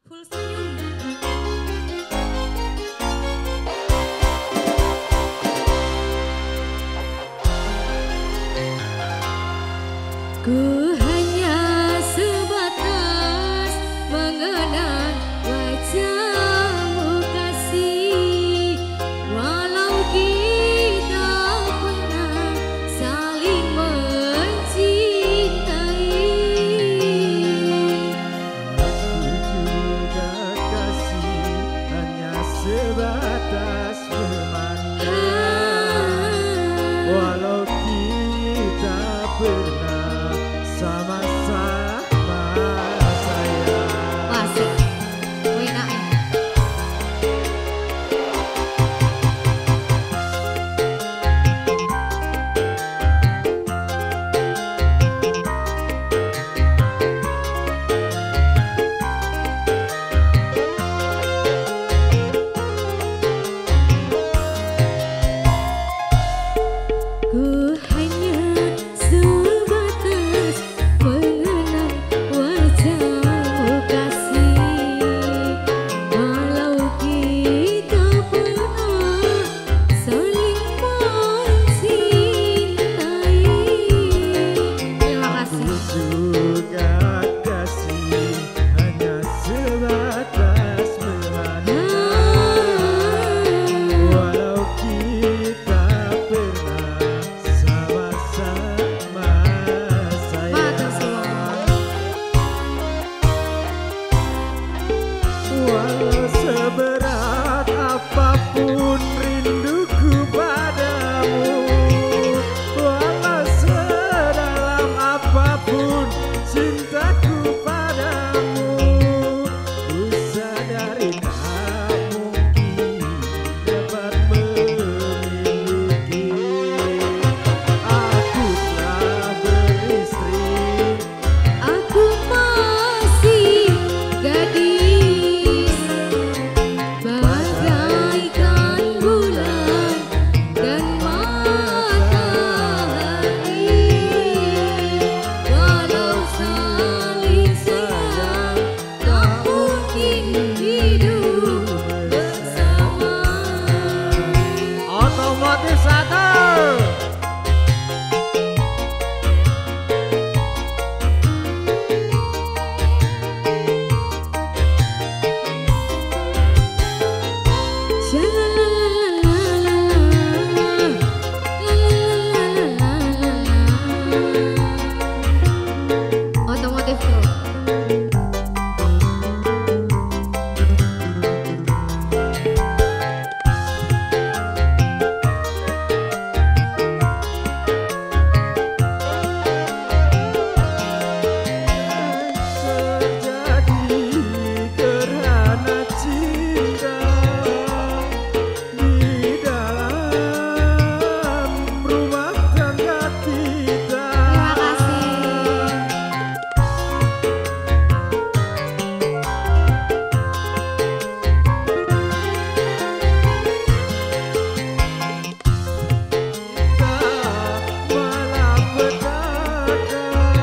Full senyum. Ku hanya sebatas mengenal wajahmu kasih, walau kita pernah saling mencintai. Aku juga kasih hanya sebatas memandang, walau kita pernah sama-sama sayang. Asik, enak ya. Ku hanya sebatas mengenal wajahmu kasih, walau kita pernah saling mencintai. Terima Aku kasih. juga kasih hanya sebatas memandang, walau kita pernah sama-sama Matur suwun. sayang. Walau seberat apapun rinduku padamu, walau sedalam apapun cintaku padamu, ku sadari tak mungkin dapat memiliki. Aku telah beristri, Aku masih gadis, bagaikan bulan dan matahari. Walau saling sayang, tak mungkin hidup bersama. otomotif satu. Otomotif bro. Terjadi gerhana cinta di dalam rumah tangga kita. Terima kasih. Malapetaka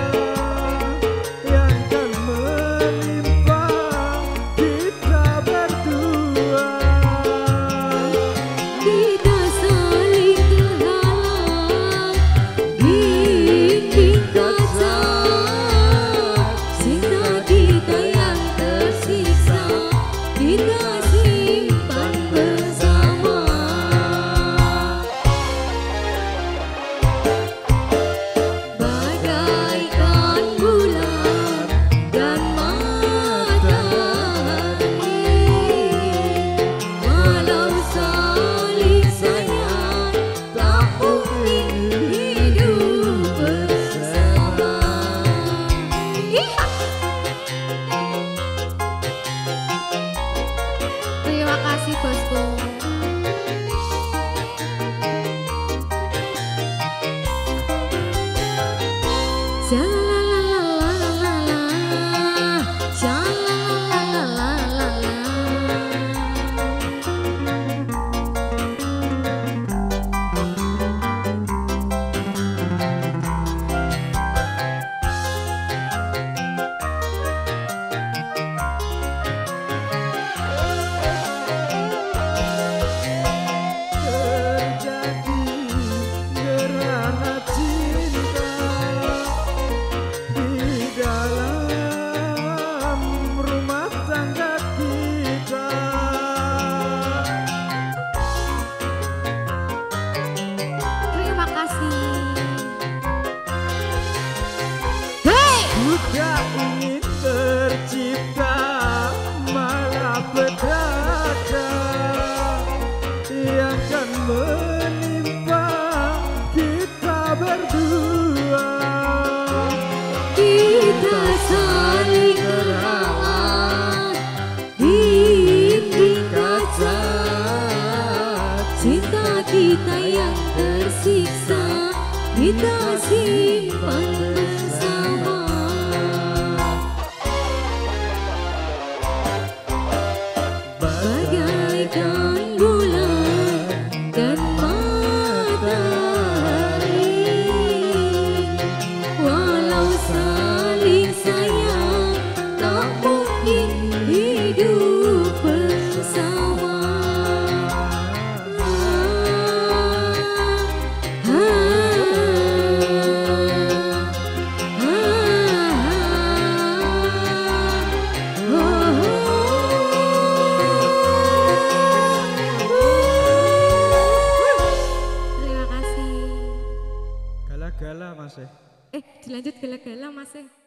yang kan menimpa kita berdua. Kita saling terhalang dinding kaca, cinta kita yang tersiksa kita simpan bersama. Bagaikan bulan dan matahari, walau saling sayang, tak mungkin hidup bersama. Iya. Terima kasih bosku. Shalalalalala, shalalalalala. menimpa kita berdua. Kita saling kenalan di dinding kaca. Cinta kita yang tersiksa kita simpan bersama. Bagaikan bulan dan matahari, walau saling sayang tak mungkin hidup bersama. Terima kasih. Gala-gala Mas. Dilanjut gala-gala Mas.